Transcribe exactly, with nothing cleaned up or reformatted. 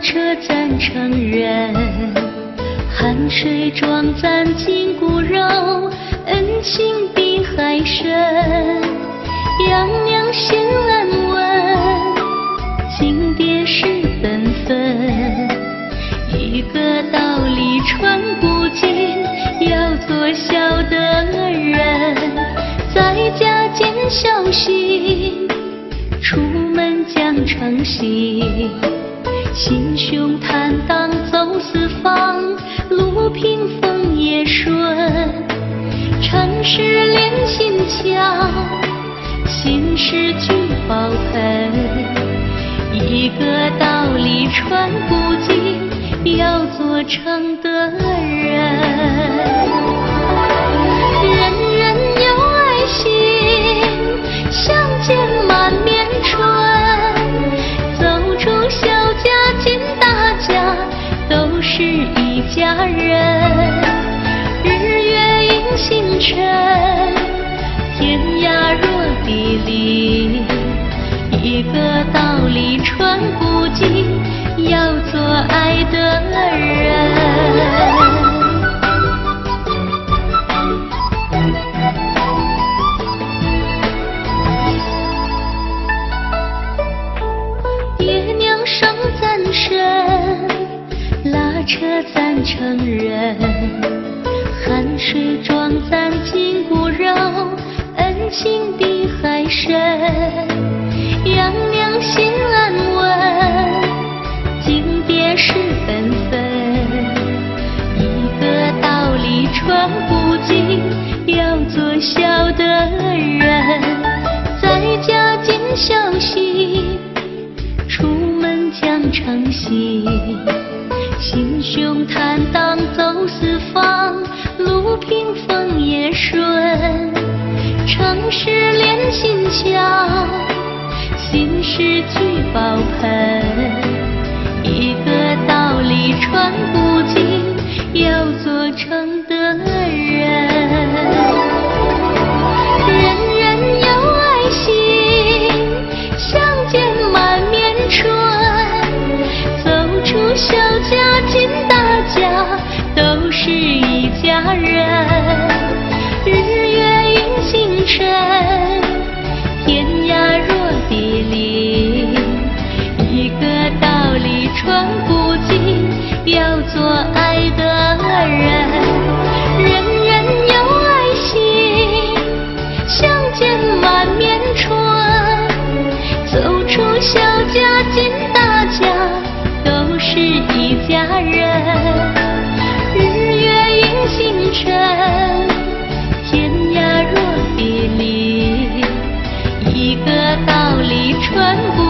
车赞成人，汗水装咱今骨肉，恩情比海深。养娘心安稳，景蝶是本分。一个道理传不尽，要做孝的人，在家尽孝心，出门讲诚信。心胸坦荡走四方，路平风也顺。常识连心窍，心事聚宝盆。一个道理传不尽，要做成的人。人人有爱心，相见满面春。走出小家进大家，都是一家人。日月映星辰，天涯若地利。一个道理传不尽，要做爱的人。爹娘生咱身，拉扯咱成人，汗水装咱筋骨肉，恩情比海深。养娘心安稳，景蝶是本分。一个道理传不尽，要做孝的人，在家尽孝心，出门讲诚信。心胸坦荡走四方，路平风也顺。常识连心窍，心事聚宝盆。一个道理传不尽，要做成的人。人人有爱心，相见满面春。走出小家进大家，都是一家人。日月映星辰，天涯若地利。一个道理传不尽，要做爱的人。人人有爱心，相见满面春。走出小家进大家，都是一家人。日月映星辰，天涯若地利。一个道理传不